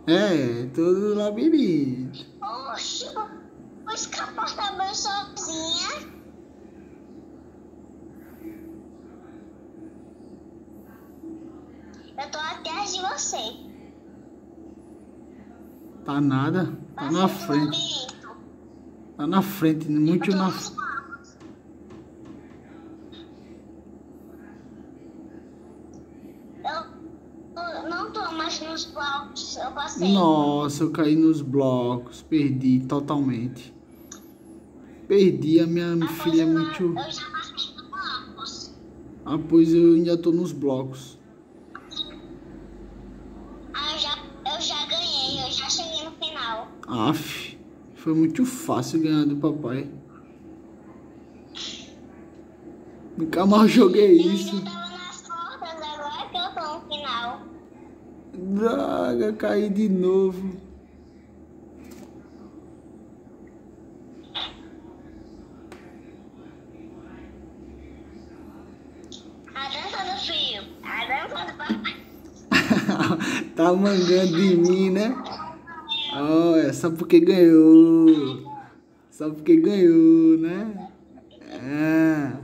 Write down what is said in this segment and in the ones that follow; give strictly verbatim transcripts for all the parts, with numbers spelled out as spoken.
É, tudo lá bebido. Oxi, vou escapar também sozinha. Eu tô atrás de você. Tá nada, tá na frente. Tá na frente, muito na frente. Eu não tô mais nos blocos, eu passei. Nossa, eu caí nos blocos, perdi totalmente. Perdi, a minha Após filha é eu, muito... eu já passei nos blocos. Ah, pois eu ainda tô nos blocos. Ah, eu já, eu já ganhei, eu já cheguei no final. Aff, foi muito fácil ganhar do papai. Nunca mais joguei isso. Eu já tava nas portas, agora que eu tô no final. Droga, caí de novo. A dança do frio, a dança do papai. Tá mangando de mim, né? Olha, só porque ganhou. Só porque ganhou, né? Ah.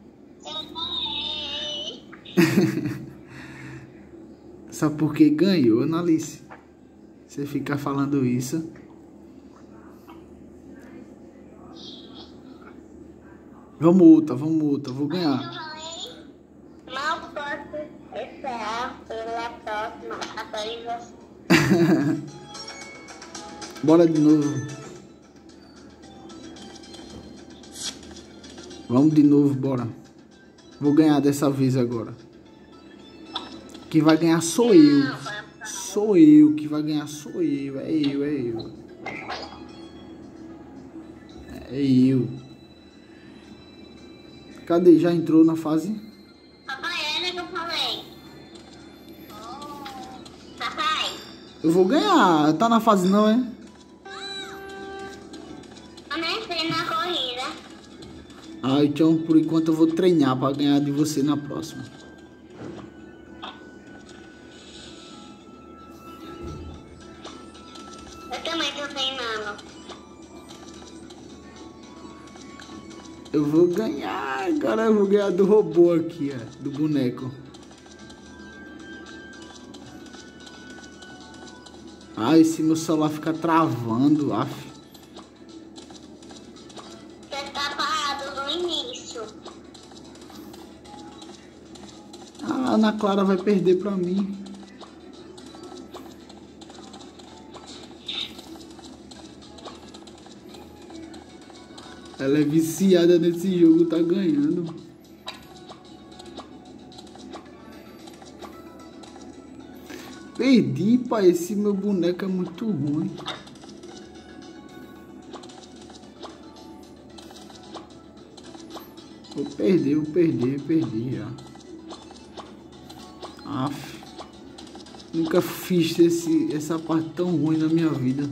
Eu ganhei. Só porque ganhou, Analice. Você fica falando isso. Vamos outra, vamos outra, vou ganhar. Eu falei, não posso esperar pela próxima atualização. Bora de novo. Vamos de novo, bora. Vou ganhar dessa vez agora. Quem vai ganhar sou eu. Sou eu. Que vai ganhar sou eu. É eu, é eu. É eu. Cadê? Já entrou na fase? Papai, olha que eu falei. Papai, Eu vou ganhar. Tá na fase não, é? eu nem sei na corrida. Ah, então por enquanto eu vou treinar pra ganhar de você na próxima. Eu também tô treinando. Eu vou ganhar. Agora eu vou ganhar do robô aqui, ó. Do boneco. Ah, esse meu celular fica travando, af. Você tá parado no início. A Ana Clara vai perder pra mim. Ela é viciada nesse jogo, tá ganhando. Perdi, pai. Esse meu boneco é muito ruim. Vou perder, vou perder, perdi já. Aff. Nunca fiz esse, essa parte tão ruim na minha vida.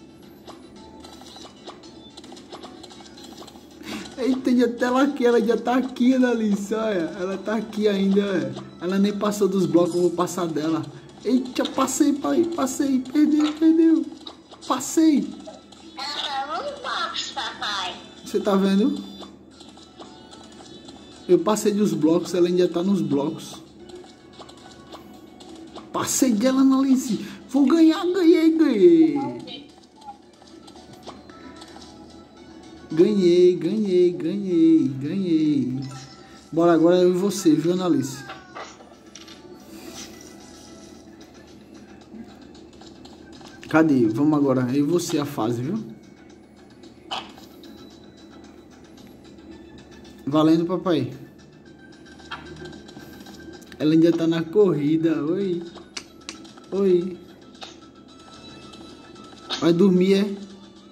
Eita, já tá ela aqui, ela já tá aqui, Analice, olha. Ela tá aqui ainda. Ela nem passou dos blocos, eu vou passar dela. Eita, passei, pai, passei, perdeu, perdeu. Passei. Ela tá nos blocos, papai. Você tá vendo? Eu passei dos blocos, ela ainda tá nos blocos. Passei dela, Analice. Vou ganhar, ganhei, ganhei. Ganhei, ganhei, ganhei, ganhei. Bora agora eu e você, viu, Analice? Cadê? Vamos agora, eu e você a fase, viu? Valendo, papai. Ela ainda tá na corrida. Oi. Oi. Vai dormir, é?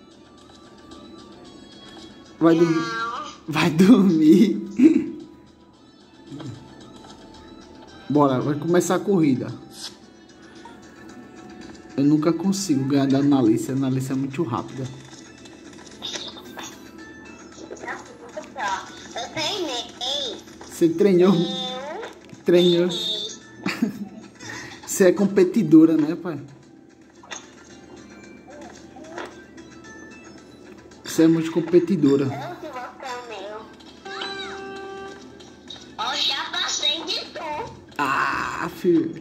Vai dormir. Vai dormir. Bora, vai começar a corrida. Eu nunca consigo ganhar da Analice. A Analice é muito rápida. Eu treinei. Você treinou? Eu Treinou. treinei. Você é competidora, né, pai? Você é muito competidora. Eu que vou ficar o meu. Ó, já passei de tu. Ah, filho.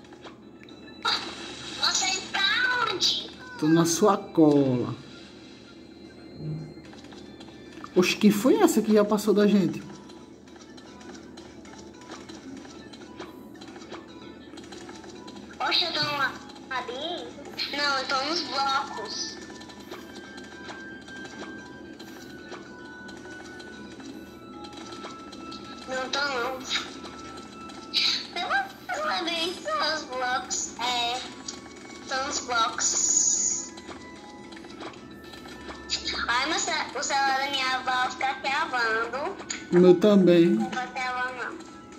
Você está onde? Tô na sua cola. Oxe, quem foi essa que já passou da gente? Oxe, eu tô lá ali? Não, eu tô nos blocos. Não tô não. Eu vou ver são os blocos. É. São os blocos. Ai, mas o celular da minha avó fica travando. O meu também. Não vai travar não.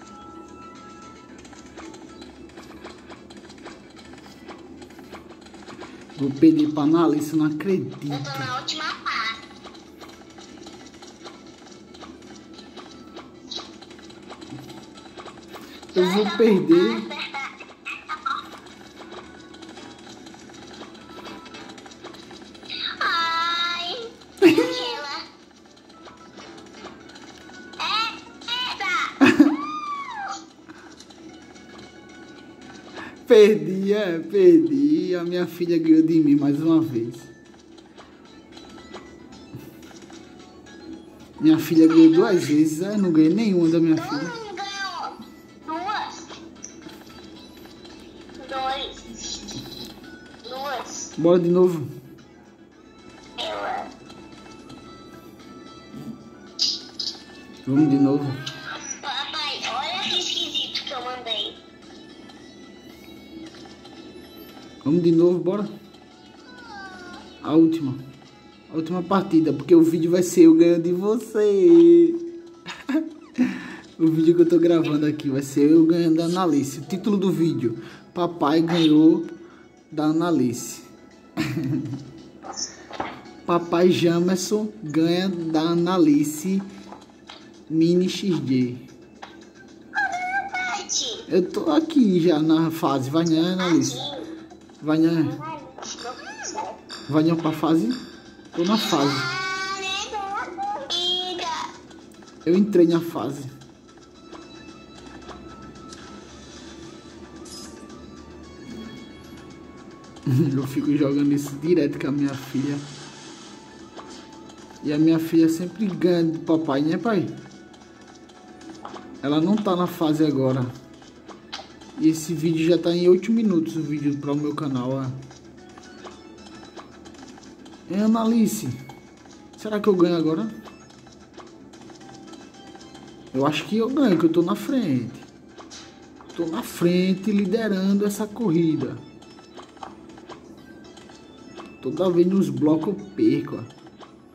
Vou pedir pra Analice, não acredito. Eu tô na última parte. Eu vou perder. Ai, aquela. É, eita! Perdi, é, perdi. A minha filha ganhou de mim mais uma vez. Minha filha ganhou duas vezes, é, não ganhei nenhuma da minha filha. Não ganhou. Duas. Dois. Duas. Bora de novo. Ela. Vamos de novo. Papai, olha que esquisito que eu mandei. Vamos de novo, bora. A última. A última partida, porque o vídeo vai ser eu ganhando de você. O vídeo que eu tô gravando aqui vai ser eu ganhando da Analice. O título do vídeo: Papai ganhou da Analice. Papai Jamerson ganha da Analice Mini X D. Parte. Eu tô aqui já na fase. Vai, né, Analice? Vai, né? Vai, né, pra fase? Tô na fase. Eu entrei na fase. Eu fico jogando isso direto com a minha filha. E a minha filha sempre ganha do papai, né, pai? Ela não tá na fase agora. E esse vídeo já tá em oito minutos, o vídeo para o meu canal, ó. É, Analice. Será que eu ganho agora? Eu acho que eu ganho, que eu tô na frente. Tô na frente, liderando essa corrida. Toda vez nos blocos eu perco, ó.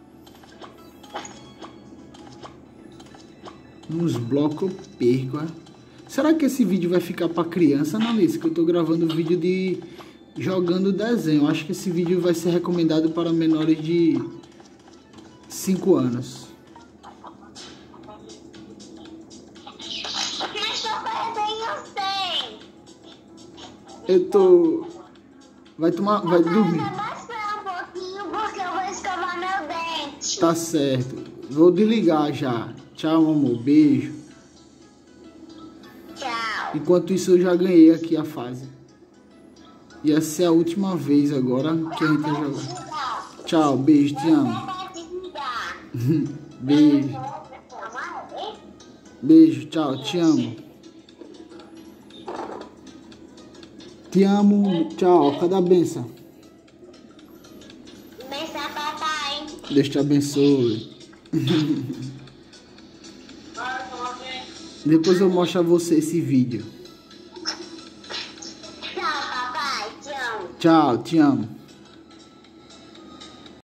Nos blocos eu perco, ó. Será que esse vídeo vai ficar pra criança, Analice? Que eu tô gravando vídeo de jogando desenho. Eu acho que esse vídeo vai ser recomendado para menores de cinco anos. Mas papai, eu sei. Eu tô... Vai tomar... Vai dormir. Abaixa um pouquinho porque eu vou escovar meu dente. Tá certo. Vou desligar já. Tchau, amor. Beijo. Tchau. Enquanto isso, eu já ganhei aqui a fase. Ia ser a última vez agora que a gente vai jogar. Tchau, beijo, te amo. Beijo. Beijo, tchau, te amo. Te amo, tchau. Cadê a benção? Benção, papai. Deus te abençoe. Depois eu mostro a você esse vídeo. Tchau, papai. Te amo. Tchau, te amo.